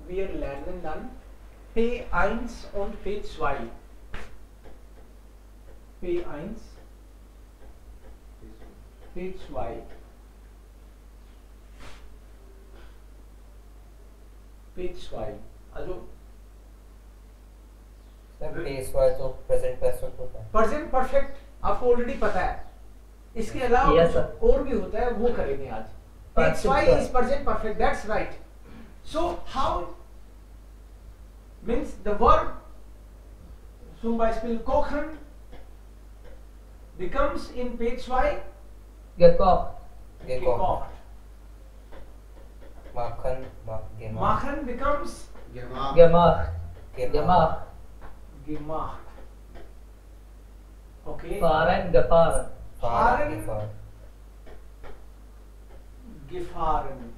wir lernen dann P1 und P2. P1, P2. P2. Also P2 तो present perfect होता है। Present perfect आपको already पता है, इसके अलावा Yes, sir. कुछ और भी होता है वो करेंगे आज। P2 is present perfect, that's right. So how means the verb zum Beispiel kochen becomes in P2 gekocht, gekocht. Makhan Machen becomes gemacht, gemacht, gemacht. Okay. fahren, gefahren, Fahren, gefahren gefahren.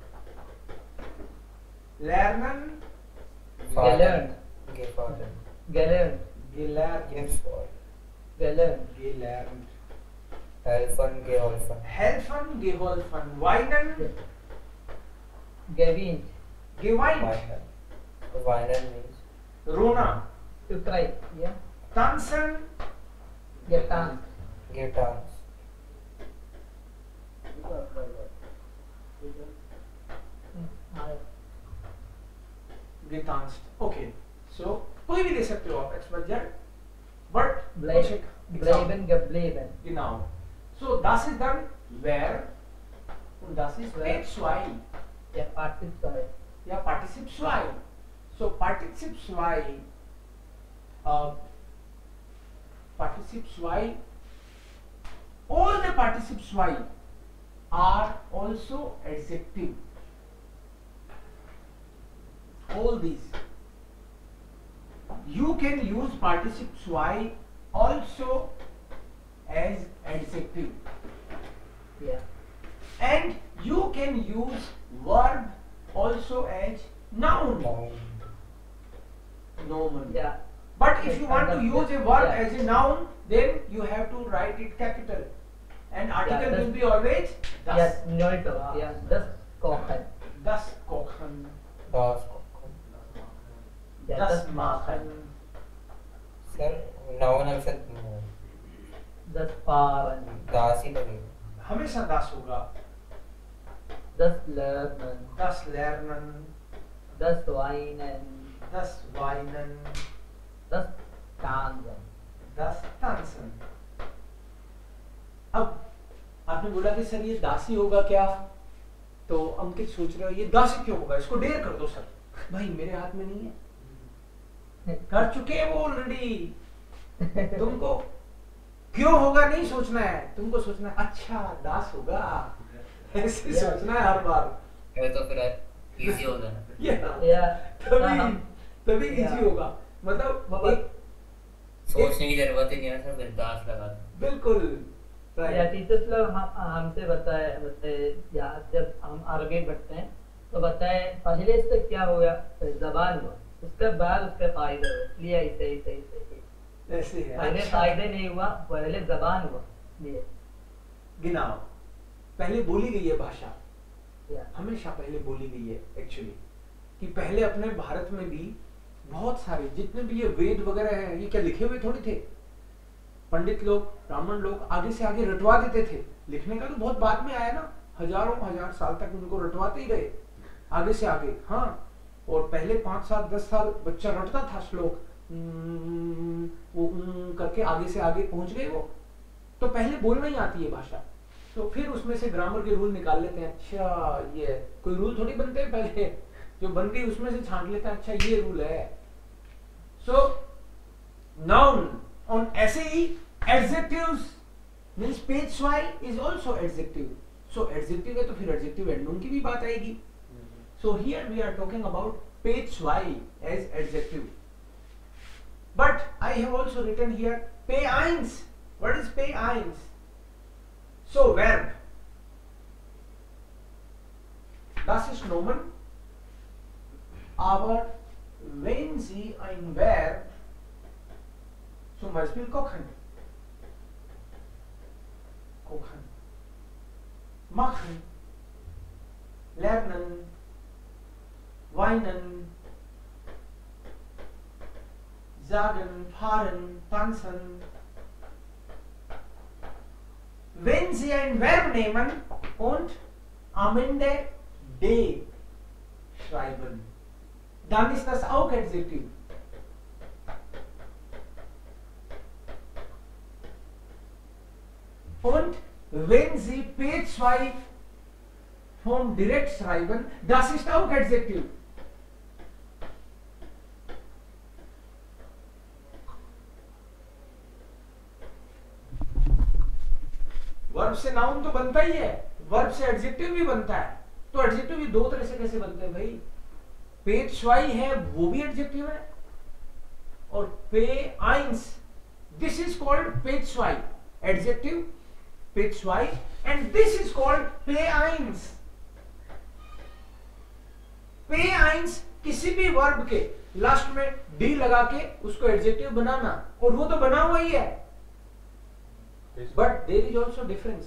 Lernen, gelernt, gefahren gelernt, gelernt, gelernt, gelernt. helfen geholfen Helfen, geholfen. Weinen, gewinnt, geweint. weinen means Rona, to cry, yeah, tanzen, getanzt, getanzt getanzt. Okay. So कोई भी दे सकते हो आप X, Y, Z. But bleiben, bleiben, geblieben, genau. So das ist dann wer und das ist Wer. P2. der Partizip 2, Ja, Partizip 2. So Partizip 2, Partizip 2, all the Partizip 2 are also adjective. All these. You can use Partizip 2 also as adjective. yeah, And you can use verb also as noun. Noun. yeah, But if you want to use a verb Yeah. as a noun, then you have to write it capital. And article Yeah, will be always das. yes, neuter, yeah, das kochen, Das kochen. das yeah, Das machen. Sir noun अक्सर das fahren, दास ही लगेगा हमेशा das होगा. das lernen, Das lernen. das weinen, Das weinen. das tanzen, Das tanzen. अब आपने बोला कि सर ये दासी होगा क्या, तो अंकित सोच रहे हो ये दासी क्यों होगा, इसको डेर कर दो सर. भाई मेरे हाथ में नहीं है, कर चुके हैं वो ऑलरेडी. तुमको क्यों होगा नहीं सोचना है, तुमको सोचना है अच्छा दास होगा, ऐसे सोचना है हर बार. ये तो फिर इजी होगा ना yeah, तभी तभी Yeah. इजी होगा. मतलब एक सोचने की जरूरत ही नहीं है सर फिर दास लगा दो बिल्कुल या right. टीचर्स लोग हमसे बताए या जब हम अरबी पढ़ते हैं तो बताए पहले इससे क्या हुआ, जबान हुआ, उसके बाद उसके कायदे हुए, इसलिए ऐसे ऐसे ऐसे ऐसे है. पहले अच्छा. कायदे नहीं हुआ, पहले जबान हुआ, ये गिनाओ. पहले बोली गई है भाषा, या हमेशा पहले बोली गई है एक्चुअली, कि पहले अपने भारत में भी बहुत सारे जितने भी ये वेद वगैरह हैं ये क्या लिखे हुए थोड़ी थे. पंडित लोग ब्राह्मण लोग आगे से आगे रटवा देते थे. लिखने का तो बहुत बाद में आया ना, हजारों हजार साल तक उनको रटवाते ही रहे आगे से आगे. हाँ, और पहले 5 साल 10 साल बच्चा रटता था श्लोक, वो करके आगे से आगे पहुंच गए वो. तो पहले बोलना ही आती है भाषा, तो फिर उसमें से ग्रामर के रूल निकाल लेते हैं. अच्छा ये कोई रूल थोड़ी बनते हैं, पहले जो बन गई उसमें से छांट लेते हैं, अच्छा ये रूल है. सो नाउन on ऐसे ही adjectives means P2 is also adjective. So adjective है तो फिर adjective and noun की भी बात आएगी. So here we are talking about P2 as adjective. But I have also written here P1. What is P1? So verb. Das ist Nomen. Aber wenn Sie ein Verb zum Beispiel kochen, kochen, machen, lernen, weinen, sagen, fahren, tanzen. Wenn Sie ein Verb nehmen und am Ende de schreiben, dann ist das auch Adjektiv. Und wenn Sie P2 vom direkt schreiben, das ist auch Adjektiv. Verb से noun तो बनता ही है, verb से adjective भी बनता है। तो adjective भी दो तरह से कैसे बनते हैं भाई? पे छुआई है वो भी एडजेक्टिव है, और पे आइंस, दिस इज कॉल्ड पे छुआई एडजेक्टिव, पे छुआई, एंड दिस इज कॉल्ड पे आइंस। पे आइंस किसी भी वर्ब के लास्ट में डी लगा के उसको एडजेक्टिव बनाना, और वो तो बना हुआ ही है, but there is also difference.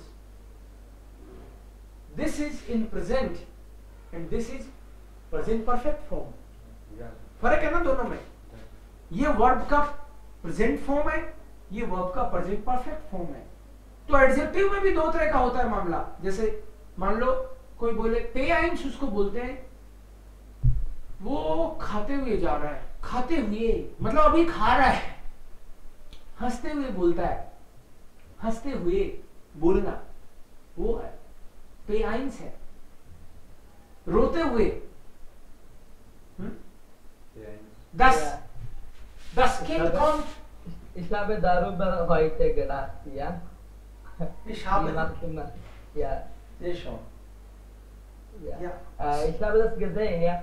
This is in present and this is present perfect form. फर्क है ना दोनों में? ये वर्ब का प्रेजेंट फॉर्म है, ये वर्ब का प्रेजेंट परफेक्ट फॉर्म है। तो एडजेक्टिव में भी दो तरह का होता है मामला। जैसे मान लो कोई बोले पे आइंस, उसको बोलते हैं वो खाते हुए जा रहा है, खाते हुए मतलब अभी खा रहा है, हंसते हुए बोलता है, हंसते हुए बोलना वो है पे आइंस है। रोते हुए das Kind kommt. Ich habe darüber heute gedacht, ja. Ich habe ja. Sehr schon. Ja. Ja. Ich habe das gesehen, ja.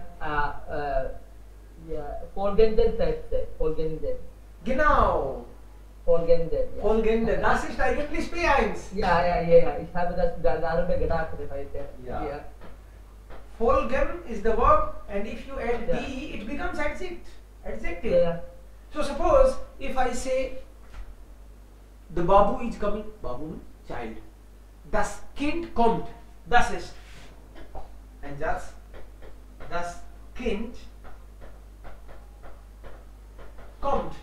Ja, folgende Sätze, folgende. Genau. Folgende. Ja. Folgende. Das ist eigentlich P1. Ja, ich habe das darüber gedacht heute. Ja. Ja. Folgen is the verb, and if you add Yeah. de, it becomes adjective. Yeah. So suppose if I say the Babu is coming, Babu child, das Kind kommt, das ist, and das Kind kommt.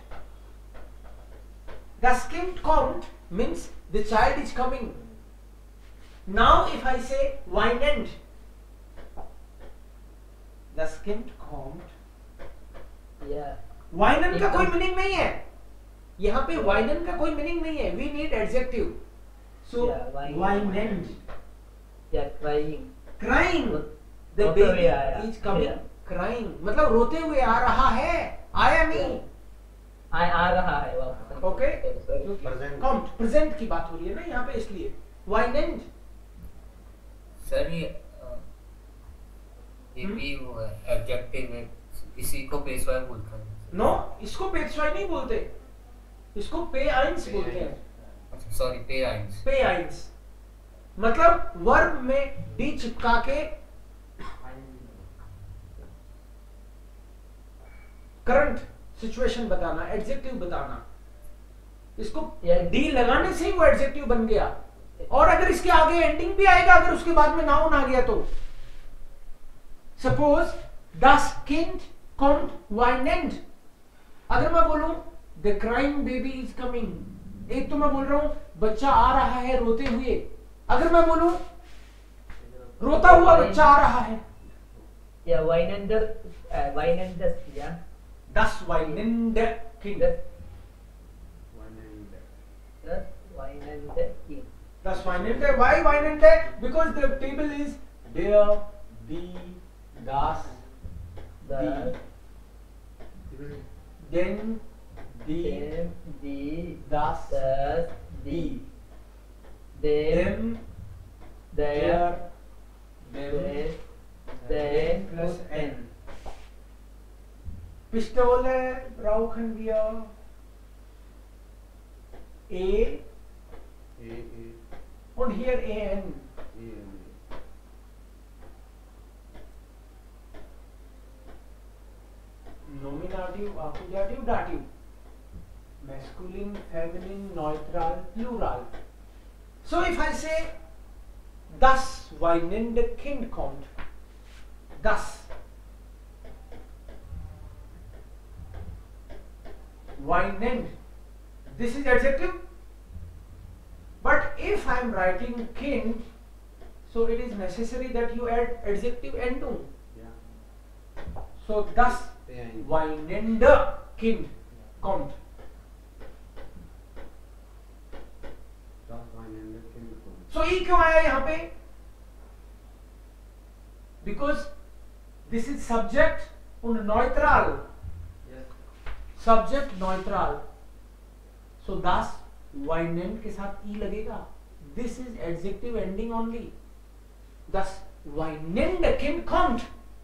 Das Kind kommt means the child is coming. Now if I say weinend, das Kind kommt, Yeah. वाइनन का कोई meaning नहीं है यहाँ पे, वाइनन का कोई meaning नहीं है, वी नीड एडजेक्टिव। सो वाइनन, Yeah, crying. क्राइंग, द रोते हुए बेबी आया। Is coming, Yeah. क्राइंग मतलब रोते हुए आ रहा है, आया नहीं। आ रहा है वापस। Okay, Present. कॉम्ट प्रेजेंट की बात हो रही है ना यहाँ पे, इसलिए वाइनन। सर ये भी वो है एडजेक्टिव है, इसी को पेशवा बोलते हैं। नो, इसको पेशवाई नहीं बोलते, इसको पे आइंस बोलते हैं। अच्छा सॉरी, पे आइंस। पे आइंस मतलब वर्ब में डी चिपका के करंट सिचुएशन बताना, एडजेक्टिव बताना। इसको डी लगाने से ही वो एडजेक्टिव बन गया, और अगर इसके आगे एंडिंग भी आएगा, अगर उसके बाद में नाउन आ गया तो suppose das Kind kommt weinend, अगर मैं बोलूं the crying baby is coming, एक तो मैं बोल रहा हूं बच्चा आ रहा है रोते हुए, अगर मैं बोलूं रोता हुआ बच्चा आ रहा है, Yeah, weinender, weinendes, yeah. das weinende Kind, Das weinende Kind. das weinende, why weinende? Because the table is der, die, das, Das, den, die, dem, die, das, die, die, dem, der, der, dem, den plus und n. Pistole brauchen wir e und hier en. Nominative, accusative, dative, masculine, feminine, neutral, plural. So if I say das weinende Kind kommt, das, weinend. This is adjective. But if I am writing kind, so it is necessary that you add adjective endung. Yeah. So das Yeah. weinende Kind kommt. Das weinende Kind kommt. So E क्यों आया यहाँ पे? Because this is subject und neutral. Yes. Subject neutral. So das weinend के साथ E लगेगा. This is adjective ending only. Das weinende Kind kommt.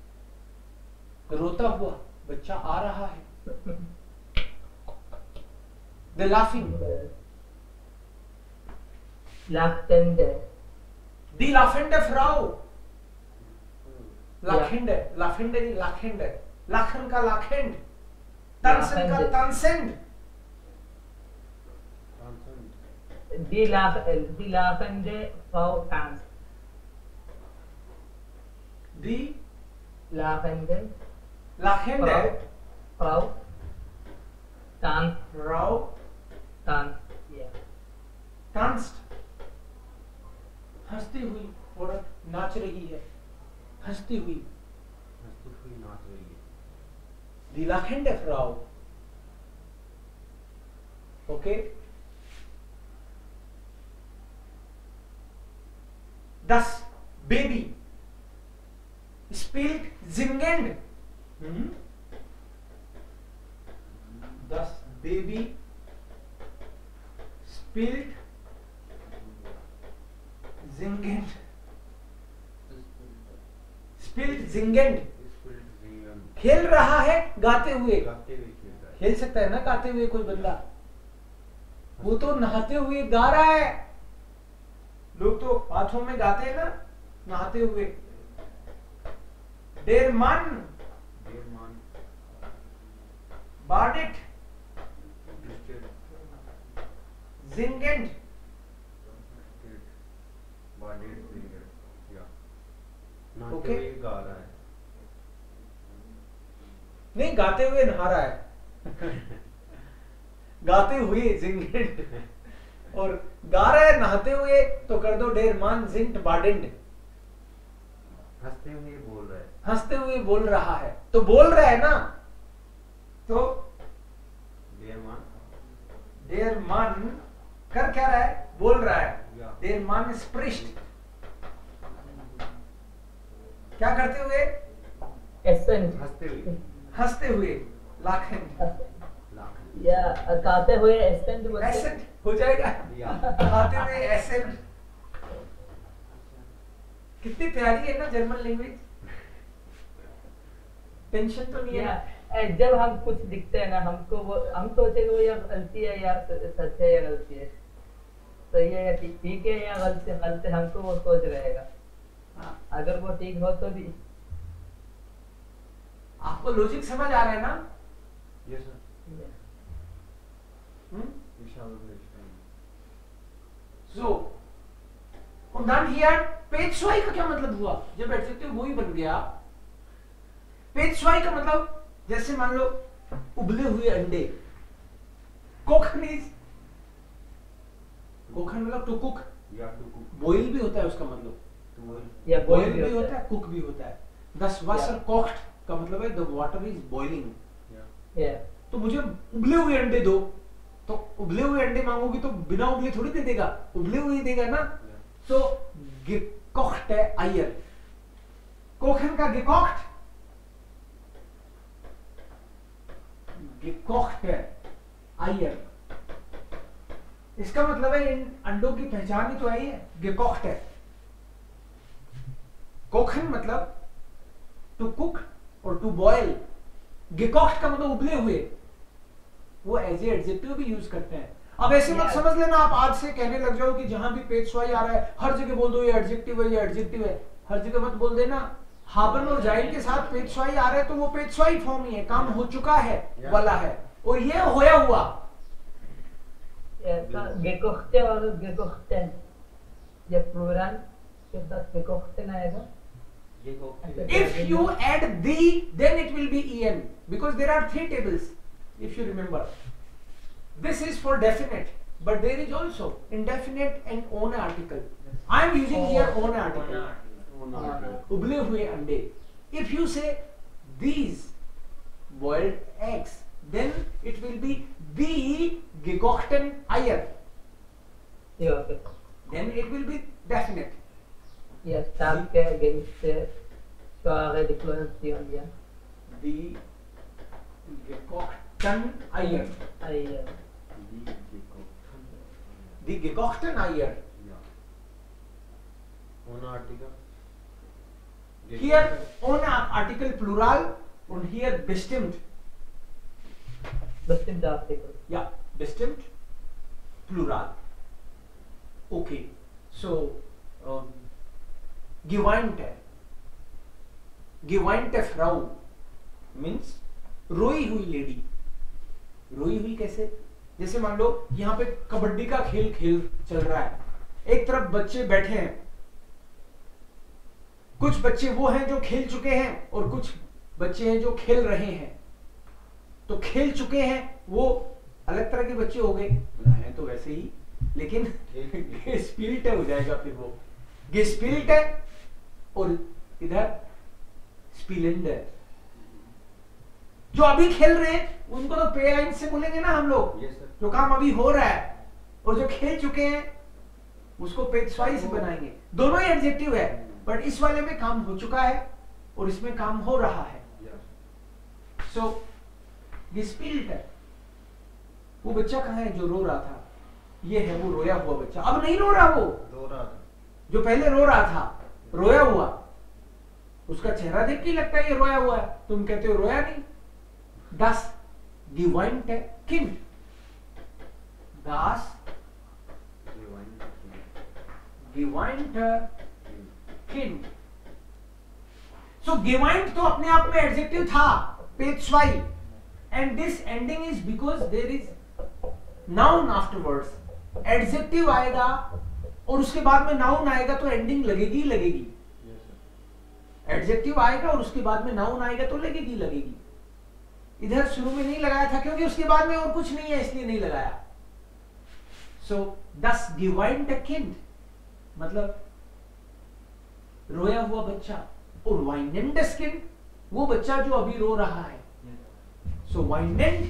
रोता हुआ बच्चा आ रहा है. The laughing. Lachende. Die lachende Frau. Lachende. Lachende नहीं lachende. Lachen का lachend. Tanzen का tanzend. Tanzend. Die lachende Frau tanzt. Die Lachende lachende Frau tanzt. Frau Tanzt. Yeah. tanzt. हंसती हुई औरत नाच रही है. हंसती हुई. हंसती हुई नाच रही है. Die lachende Frau. Okay. Das Baby spielt singend. Das Baby spielt singend. Spielt singend. Spielt singen. खेल रहा है गाते हुए. गाते हुए खेल रहा है. खेल सकता है ना गाते हुए कोई बंदा. वो तो नहाते हुए गा रहा है. लोग तो बाथरूम में गाते हैं ना नहाते हुए. Der Mann Der Mann badet steht singend. badet singen. Ja. नाचते Okay. हुए गा रहा है. नहीं गाते हुए नहा रहा है. गाते हुए singend और गा रहा है नहाते हुए तो कर दो Der Mann singt badend. हंसते हुए बोल रहा है. हंसते हुए बोल रहा है तो बोल रहा है ना. तो Der Mann Der Mann कर क्या रहा है? बोल रहा है. Ja. Der Mann spricht. क्या करते हुए? Essen. हंसते हुए. हंसते हुए. लाखन. लाख. या गाते हुए एसेंट बोलते हैं. एसेंट हो जाएगा. या. खाते हुए एसेंट. कितनी प्यारी है ना जर्मन लैंग्वेज. टेंशन तो नहीं है. या जब हम कुछ दिखते हैं ना हमको वो हम सोचेंगे वो या गलती है या सच है या गलती है, सही है या ठीक है या गलत है, हमको वो सोच रहेगा. हाँ. अगर वो ठीक हो तो भी. आपको लॉजिक समझ आ रहा है ना? Yes sir. हम्म? Ich habe verstanden. So und dann hier पेशवाई का क्या मतलब हुआ? जब एडजेक्टिव वही बन गया. पेशवाई का मतलब जैसे मान लो उबले हुए अंडे. कोखन इज कोखन मतलब टू कुक. या to cook. बॉईल भी होता है उसका मतलब. To boil. या बॉईल boil भी होता है कुक भी होता है. Das Wasser kocht का मतलब है the water is boiling. Yeah. या तो मुझे उबले हुए अंडे दो तो उबले हुए अंडे मांगोगी तो बिना उबले थोड़ी दे देगा. उबले हुए ही देगा ना. Yeah. So gekochte Eier. Kochen का gekocht. gekochte Eier. इसका मतलब है इन अंडों की पहचान ही तो आई है. gekocht है. कोखन मतलब टू कुक और टू बॉयल. gekocht का मतलब उबले हुए. वो एज ए एडजेक्टिव भी यूज करते हैं. अब ऐसे मत समझ लेना आप आज से कहने लग जाओ कि जहां भी पेशवाई आ रहा है हर जगह बोल दो ये एडजेक्टिव है, ये एडजेक्टिव है. हर जगह मत बोल देना. हाबन और जाइन के साथ पेशवाई आ रहा है तो वो पेशवाई फॉर्म ही है. काम हो चुका है वाला है और ये होया हुआ. gekochte और gekochten ये प्लूरल के साथ gekochten आएगा. If you add the then it will be en because there are three tables if you remember. This is for definite, but there is also indefinite and own article. I am using here own article. उबले हुए अंडे. If you say these boiled eggs, then it will be the gekochten Eier. Ja, okay. Then it will be definite. Ja, starke Gerichte, klare Deklination, ja. The gekochten Eier. Eier. The gekochten Eier. Ohne Artikel. Here ohne article plural und hier bestimmt. Bestimmte Artikel. Yeah, bestimmt plural. Okay, so geweinte. Geweinte Frau means रोई हुई lady. रोई हुई कैसे? जैसे मान लो यहाँ पे कबड्डी का खेल चल रहा है. एक तरफ बच्चे बैठे हैं, कुछ बच्चे वो हैं जो खेल चुके हैं और कुछ बच्चे हैं जो खेल रहे हैं. तो खेल चुके हैं वो अलग तरह के बच्चे हो गए, हैं तो वैसे ही, लेकिन स्पिरिट हो जाएगा फिर वो. स्पिरिट है और इधर स्पिलेंडर. जो अभी खेल रहे हैं उनको तो पे से बोलेंगे ना हम लोग. Yes, sir. जो काम अभी हो रहा है, और जो खेल चुके हैं उसको पेशवाई से बनाएंगे. दोनों ही एडजेक्टिव है, बट इस वाले में काम हो चुका है और इसमें काम हो रहा है. सो gespielt है. वो बच्चा कहाँ है जो रो रहा था? ये है वो रोया हुआ बच्चा. अब नहीं रो रहा, वो रो रहा था. जो पहले रो रहा था, रोया हुआ. उसका चेहरा देख के ही लगता है ये रोया हुआ है. तुम कहते हो रोया नहीं. Das geweinte Kind. Das geweinte Kind. So geweint तो अपने आप में एडजेक्टिव था, पेशवाई. And this ending is because there is noun afterwards. Adjective आएगा और उसके बाद में नाउन आएगा तो एंडिंग लगेगी ही लगेगी. एडजेक्टिव आएगा और उसके बाद में नाउन आएगा तो लगेगी लगेगी. इधर शुरू में नहीं लगाया था क्योंकि उसके बाद में और कुछ नहीं है, इसलिए नहीं लगाया. सो das geweinte Kind मतलब रोया हुआ बच्चा, और weinendes Kind वो बच्चा जो अभी रो रहा है. सो weinend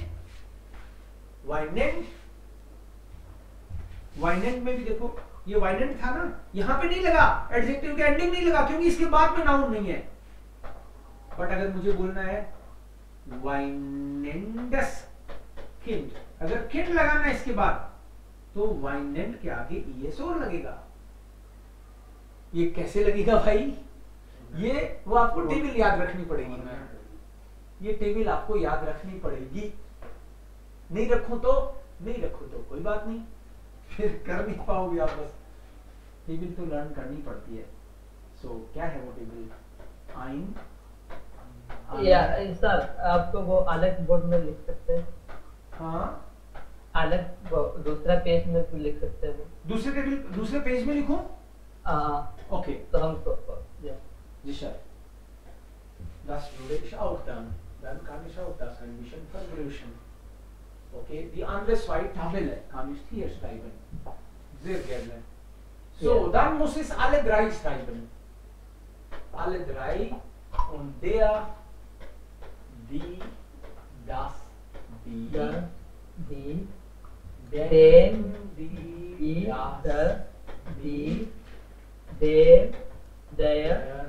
में भी देखो ये weinend था ना, यहां पे नहीं लगा, एडजेक्टिव का एंडिंग नहीं लगा क्योंकि इसके बाद में नाउन नहीं है. बट अगर मुझे बोलना है weinendes Kind, अगर Kind लगाना है इसके बाद तो weinend के आगे es और लगेगा. ये कैसे लगेगा भाई? ये वो आपको टेबल याद रखनी पड़ेगी. ये टेबल आपको याद रखनी पड़ेगी. नहीं रखो तो कोई बात नहीं, फिर कर नहीं पाओगे आप. बस टेबल तो लर्न करनी पड़ती है. सो क्या है वो टेबल? आइन. या सर आपको वो अलग बोर्ड में लिख सकते हैं. हाँ, अलग दूसरा पेज में भी लिख सकते हैं. दूसरे पेज में लिखूं? Okay. तो हमको ja. Sicher. Das würde ich auch dann. Dann kann ich auch das ein bisschen vergrößern. Okay, die andere zwei Tabelle kann ich hier schreiben. Sehr gerne. So, Ja. dann muss ich alle drei schreiben. Alle drei und der, die, das, die, Ja. Die, den, die, die, das, die, den, der,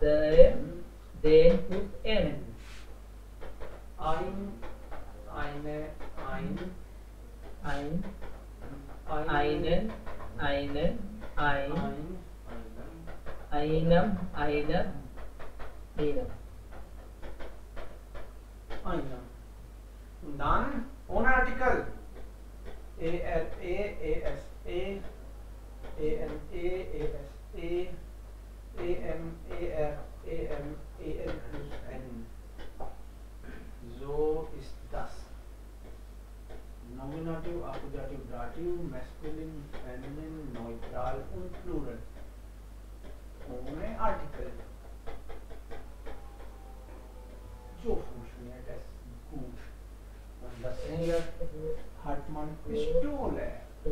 den und en. Ein, eine, ein, Einen, einen, einen, ein, einem, einer. einer. Und dann ohne Artikel. ER, ES, EN, ES, EM, ER, EL plus N. So ist das. Nominativ, Akkusativ, Dativ, Maskulin, Feminin, Neutral und Plural. Ohne Artikel. So funktioniert es gut. Und das hier Hartmann Pistole.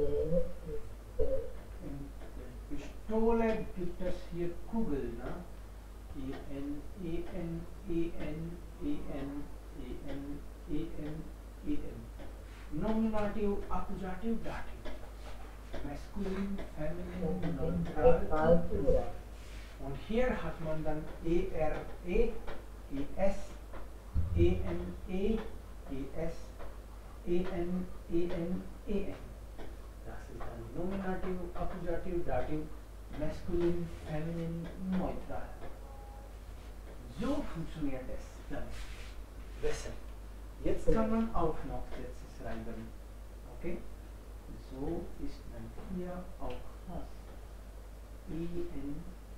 Pistole gibt es hier Kugel, ne? E-N, E-N, E-N, E-N, E-N, E-N, E-N. Nominative, accusative, dative. Masculine, feminine, neutral. Und hier hat man dann E-R-E, E-S, E-N-E, E-S, E-N, E-N, E-N. Das ist dann Nominative, Accusative, Dative, Masculine, Feminine, Neutral. So funktioniert es dann besser. Jetzt kann man auch noch Sätze schreiben. Okay? So ist dann hier auch das. E-N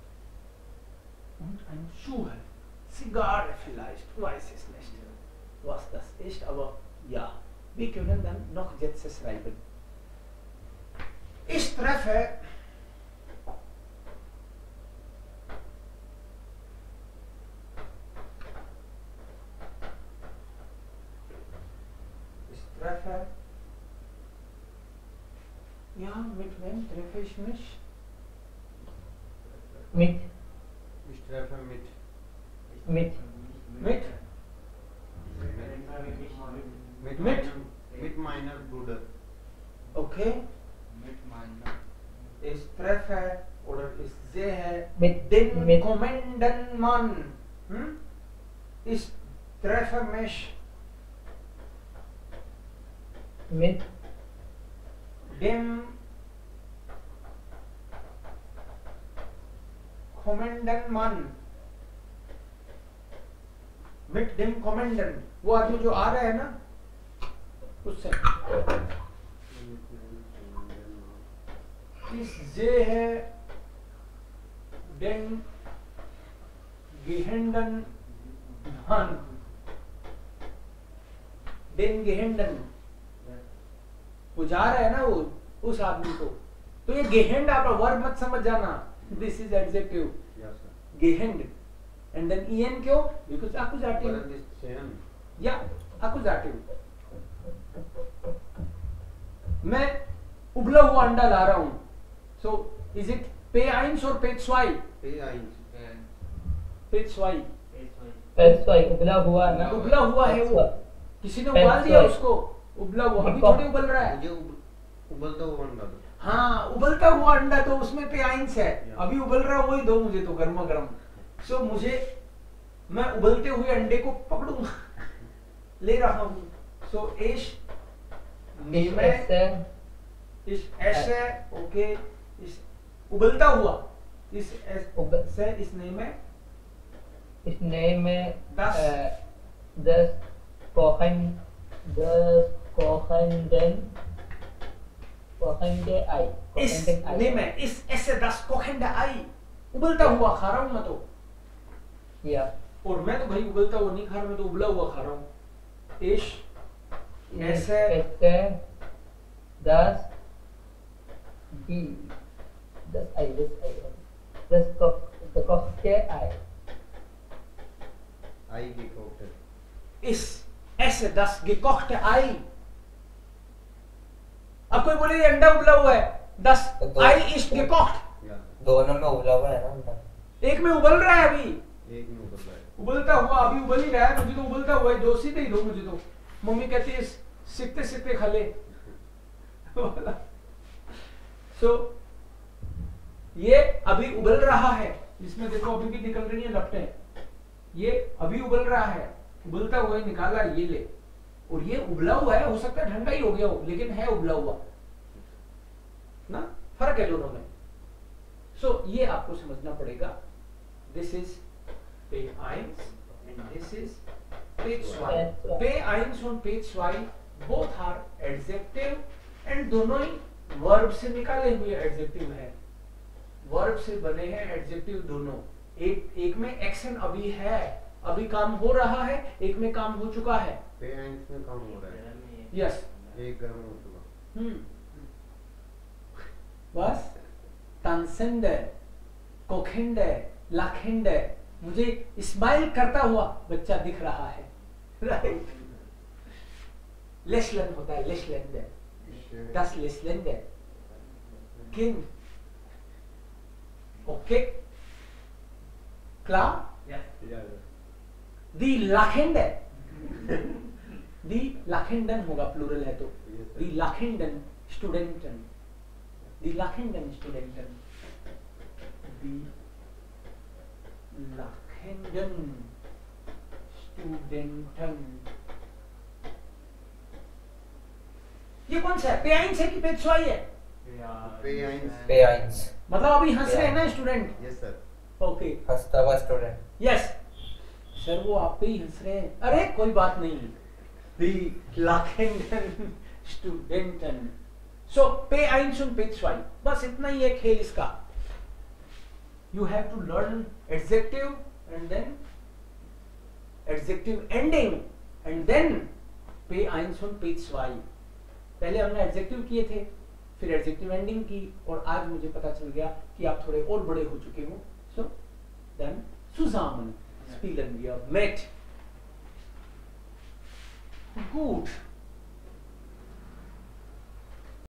und ein Schuh. Zigarre vielleicht, weiß es nicht, was das ist, aber ja, wir können dann noch Sätze schreiben. Ich treffe ja, mit wem treffe ich mich? Mit. Ich treffe mit. Mit. Mit? Mit meiner Bruder. Okay. Mit meiner. Ich treffe oder ich sehe Mit den kommenden Mann. Ich treffe mich mit dem kommenden Mann. Mit dem kommenden. वो आदमी जो आ रहा है ना उससे ich sehe den gehenden Mann. Den gehenden वो जा रहा है ना वो उस आदमी को, तो ये गेहेंड आप वर्ब मत समझ जाना, दिस इज एडजेक्टिव गेहेंड एंड देन en क्यों, बिकॉज़ एक्यूजेटिव या एक्यूजेटिव। मैं उबला हुआ अंडा ला रहा हूं, सो इज इट पे आइंस और पे स्वाई? पे स्वाई उबला हुआ ना, उबला हुआ है वो, किसी ने उबाल दिया उसको, उबला हुआ, अभी थोड़ी उबल रहा है। मुझे उबलता हुआ अंडा दो। हाँ, उबलता हुआ अंडा तो उसमें पे आइंस है, अभी उबल रहा वही दो मुझे तो गर्मा गर्म। सो मुझे, मैं उबलते हुए अंडे को पकड़ूंगा, ले रहा हूँ। सो इश नेम है, इस ऐसे ओके, इस उबलता हुआ, इस ऐसे इस नेम है, इस नेम में 10 कोहेंडे आई, इस नेम है, इस ऐसे 10 कोहेंडे आई, उबलता हुआ खा रहा हूँ मैं तो, या और मैं तो भाई उबलता हुआ नहीं खा रहा, मैं तो उबला हुआ खा रहा हूँ। इश ऐसे 10 कोहेंडे आई, आई gekochte। इस ऐसे 10 gekochte आई। अब कोई बोले ये अंडा उबला हुआ है, 10 आई इस gekocht, दोनों में उबला हुआ है ना अंडा, एक में उबल रहा है अभी, एक में उबल रहा है, उबलता हुआ अभी उबल ही रहा है, मुझे तो उबलता हुआ है, दो सीधे ही दो मुझे तो। मम्मी कहती है सीखते सीखते खा ले। सो ये अभी उबल रहा है, इसमें देखो अभी भी निकल रही है लपटें, ये अभी उबल रहा है, उबलता हुआ ही निकाला ये ले, और ये उबला हुआ है, हो सकता है ठंडा ही हो गया हो, लेकिन है उबला हुआ ना, फर्क है दोनों में। सो ये आपको समझना पड़ेगा, दिस इज पे आइंस एंड दिस इज पे स्वाई। पे आइंस और पे स्वाई बोथ आर एडजेक्टिव, एंड दोनों ही वर्ब से निकाले हुए एडजेक्टिव है, वर्ब से बने हैं एडजेक्टिव दोनों। एक में एक्शन अभी है, अभी काम हो रहा है, एक में काम हो चुका है। पे आइंस में काम हो रहा है, यस, एक गर्म हो चुका। बस तानसेंडे, कोखेंडे, लाखेंडे, मुझे स्माइल करता हुआ बच्चा दिख रहा है, राइट। लेसलैंड होता है, लेसलैंड है, das लेसलैंड है, किन, ओके, klar? दी लाखेंडन, दी लाखेंडन होगा प्लूरल है तो, दी लाखेंडन स्टूडेंटन, दी लाखेंडन स्टूडेंटन, दी लाखेंडन स्टूडेंटन। ये कौन सा है? पे आइंस है कि पे छुआई है? पे आइंस मतलब अभी हंस रहे हैं ना स्टूडेंट? Yes sir. ओके, हंसता हुआ स्टूडेंट। यस सर, वो आप पे ही हंस रहे हैं। अरे कोई बात नहीं, दी लाखेंडन स्टूडेंटन। सो पे आइंस und पे छुआई, बस इतना ही है खेल इसका। You have to learn adjective and then adjective ending and then पे आइंस und पे छुआई। पहले हमने एडजेक्टिव किए थे, फिर एडजेक्टिव एंडिंग की, और आज मुझे पता चल गया कि आप थोड़े और बड़े हो चुके हो। So then zusammen spielen wir mit। Gut।